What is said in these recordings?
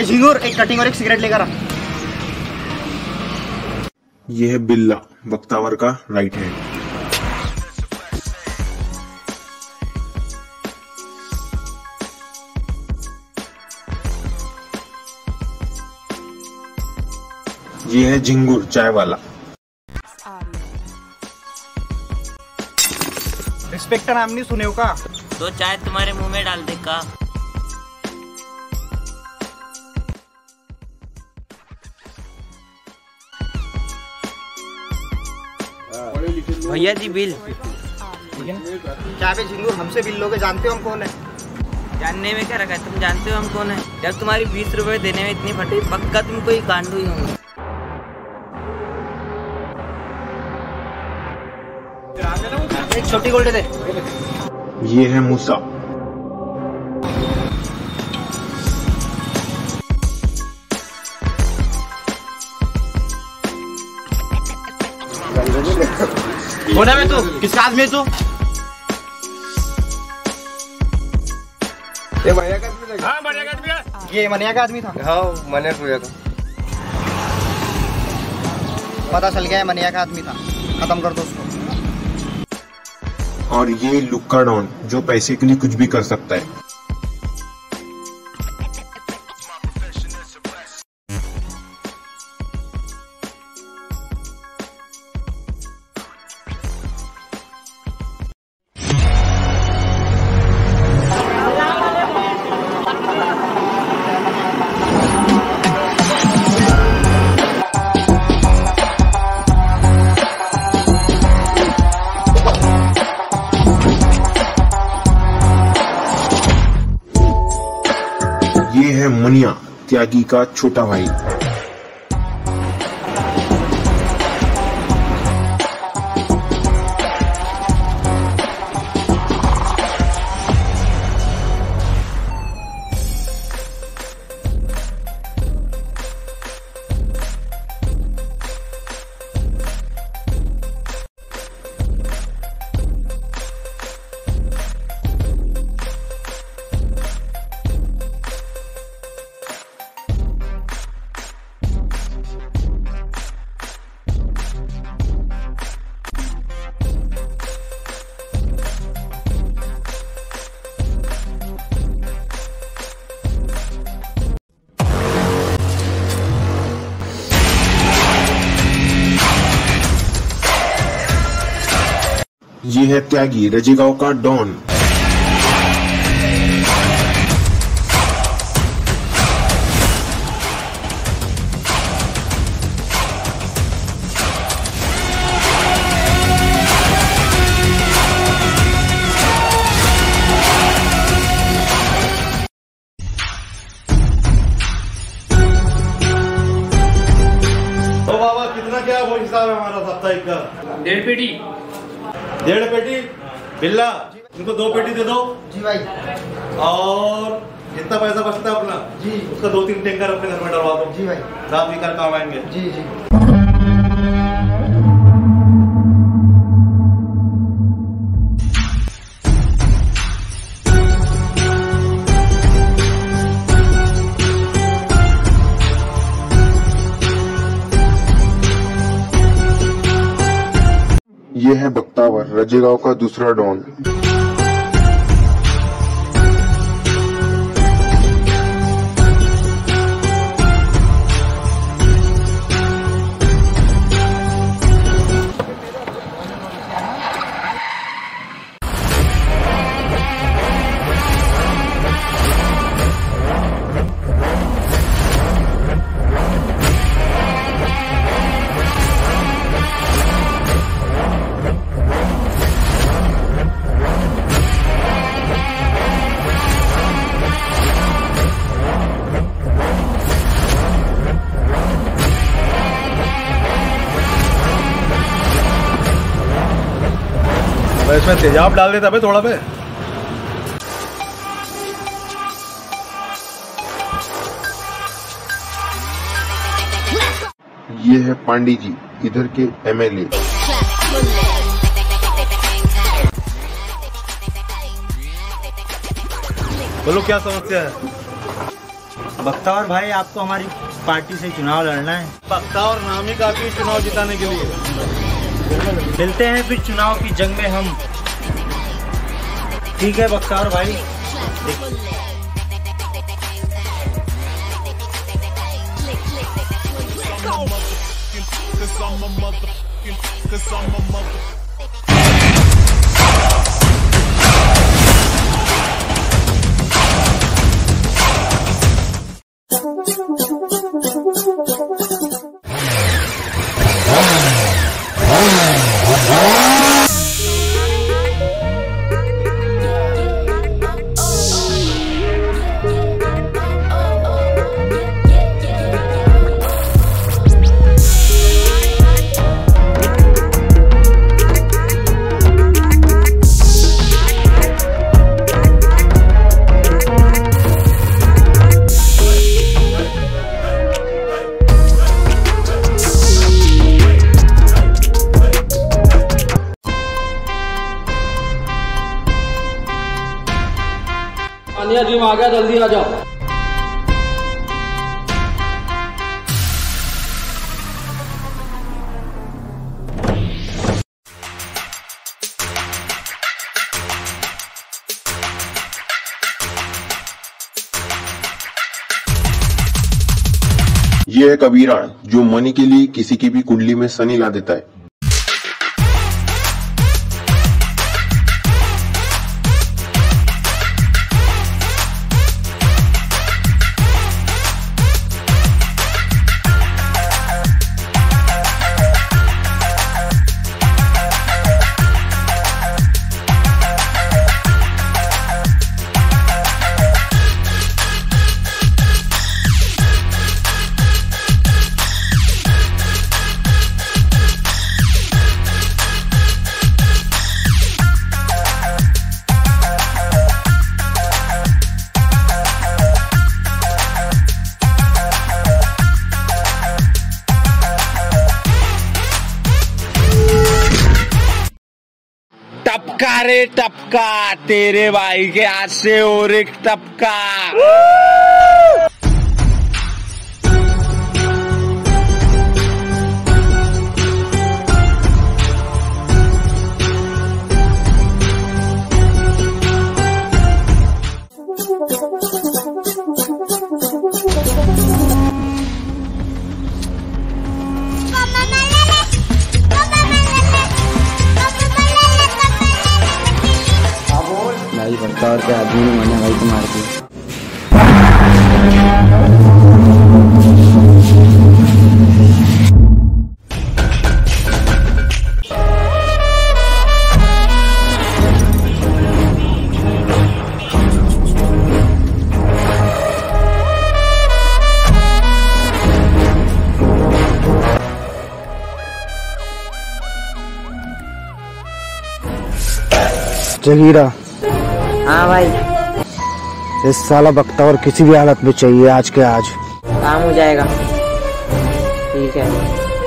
झिंगुर, एक कटिंग और एक सिगरेट लेकर आ। ये है बिल्ला, बख्तावर का राइट हैंड। ये है झिंगुर, चाय वाला। इंस्पेक्टर नाम नहीं सुने हो का? तो चाय तुम्हारे मुंह में डाल दे का। भैया जी बिल। क्या बे झिंगुर, हमसे बिल लोगे? जानते हो हम कौन है? जानने में क्या रखा है, तुम जानते हो हम कौन है। जब तुम्हारी 20 रुपए देने में इतनी फटी, पक्का तुम कोई गांडू ही होंगे। एक छोटी गोल्ड दे। ये है मूसा। कौन है तू? किसका आदमी है तू? ये मनिया का आदमी था। हाँ, मनिया का आदमी है। ये मनिया का आदमी था। हाँ, मनिया को था। पता चल गया है मनिया का आदमी था। खत्म कर दो उसको। और ये लुक्का डॉन, जो पैसे के लिए कुछ भी कर सकता है। ये है मनिया, त्यागी का छोटा भाई। ये है त्यागी, रजेगांव का डॉन। तो बाबा कितना क्या वो हिसाब है हमारा साप्ताहिक का? 1.5 पेटी। 1.5 पेटी। बिल्ला, इनको 2 पेटी दे दो। जी भाई। और जितना पैसा बचता है अपना जी, उसका 2-3 टैंकर अपने घर में डलवा दो। जी भाई। रात भी कर काम आएंगे। जी जी। ये है बख्तावर, रजेगांव का दूसरा डॉन। इसमें तेजाब डाल देता थोड़ा पे। ये है पांडी जी, इधर के MLA। बोलो क्या समस्या है? बख्तावर भाई, आपको हमारी पार्टी से चुनाव लड़ना है। बख्तावर नाम ही काफी चुनाव जिताने के लिए। मिलते हैं फिर चुनाव की जंग में हम। ठीक है बख्तावर भाई। आनिया जिम आ गया, जल्दी आ जाओ। ये है कबीरान, जो मनी के लिए किसी की भी कुंडली में शनि ला देता है। टपका रे टपका, तेरे भाई के हाथ से और एक टपका। भाई बख्तावर के आदमी ने मैंने भाई को मार दिया। जगीरा। हाँ भाई, इस साला बख्तावर किसी भी हालत में चाहिए, आज के आज। काम हो जाएगा। ठीक है।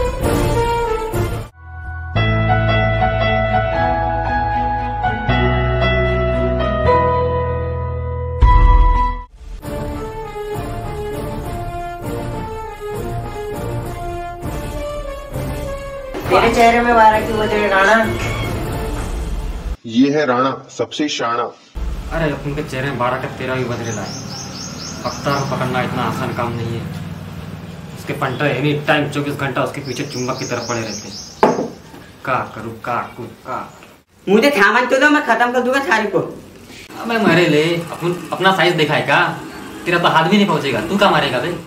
तेरे चेहरे में वारा क्यों बदले राणा? ये है राणा, सबसे शाना। अरे अपन के चेहरे में 12 का 13 भी बदलेला है। बख्तावर को पकड़ना इतना आसान काम नहीं है। उसके पंटर एनी टाइम 24 घंटा उसके पीछे चुंबक की तरफ पड़े रहते। का करूँ का मुझे थामन तो मैं खत्म कर दूंगा सारी को। मैं मरे ले, अपना साइज देखा है का? तेरा तो हाथ भी नहीं पहुंचेगा, तू क्या मारेगा भाई?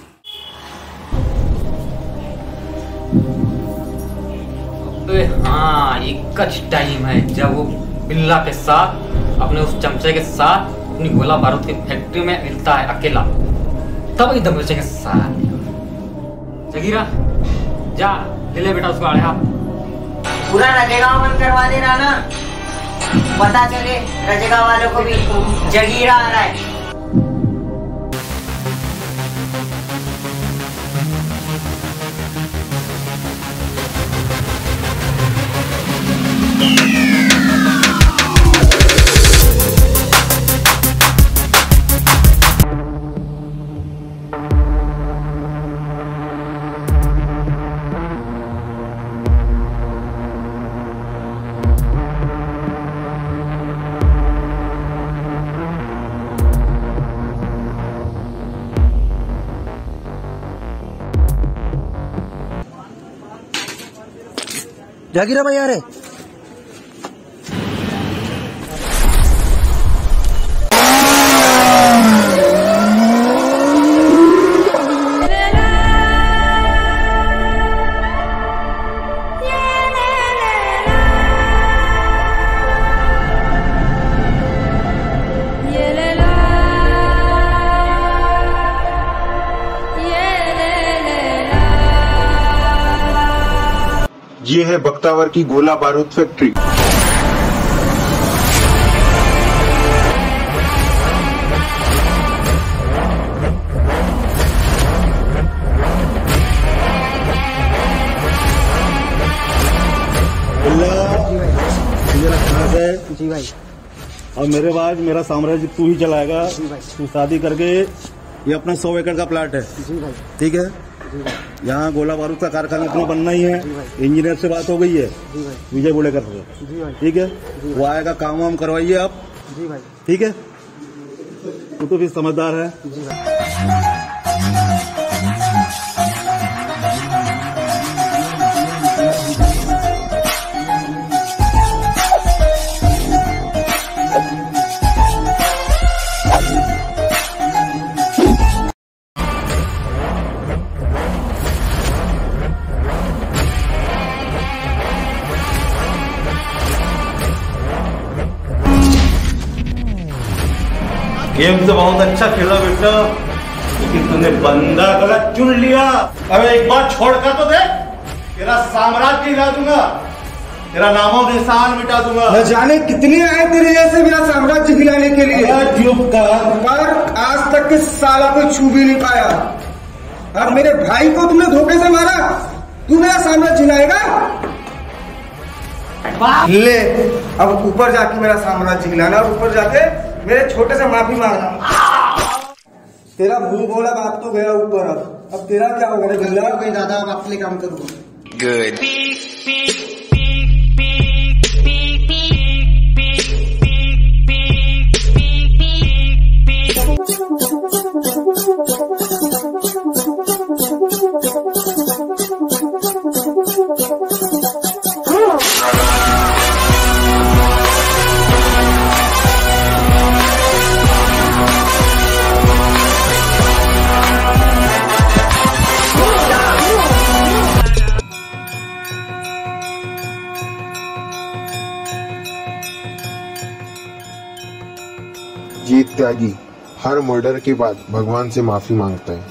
हाँ, एक टाइम है जब वो बिल्ला के साथ अपने उस चमचे के साथ अपनी गोला बारूद की फैक्ट्री में मिलता है अकेला, तब एकदम बचेंगे साथ। जगीरा जा ले बेटा उसको आड़े हाथ। पूरा रजेगांव बंद करवा दे रहा ना, पता चले रजेगांव वालों को भी जगीरा आ रहा है। जागीरा भाई आ रहे। ये है बख्तावर की गोला बारूद फैक्ट्री। जी भाई। और मेरे बाद मेरा साम्राज्य तू ही चलाएगा। तू शादी करके ये अपना 100 एकड़ का प्लाट है। जी भाई। ठीक है। यहाँ गोला बारूद का कारखाना अपना बनना ही है। इंजीनियर से बात हो गई है विजय बुलेकर से। ठीक है। वो आएगा, काम वाम करवाइए आप। जी भाई। ठीक है। तू तो भी समझदार है। जी भाई। गेम तो बहुत अच्छा खेला बेटा, लेकिन तूने बंदा गलत चुन लिया। अबे एक बार छोड़ कर तो दे, तेरा साम्राज्य हिला दूंगा, तेरा नामो निशान मिटा दूंगा। न जाने कितने आए तेरे जैसे मेरा साम्राज्य हिलाने के लिए, पर आज तक के साला कोई छू भी नहीं पाया। और मेरे भाई को तुमने धोखे से मारा, तू मेरा साम्राज्य हिलाएगा? ले अब ऊपर जाके मेरा साम्राज्य हिलाना और ऊपर जाके मेरे छोटे से माफी मांगना। तेरा भूल भोला बाप तो गया ऊपर, अब तेरा क्या होगा? गंगा हो गई दादा, अब अपने काम करूंगा। गुड। जीत त्यागी हर मर्डर के बाद भगवान से माफी मांगता है।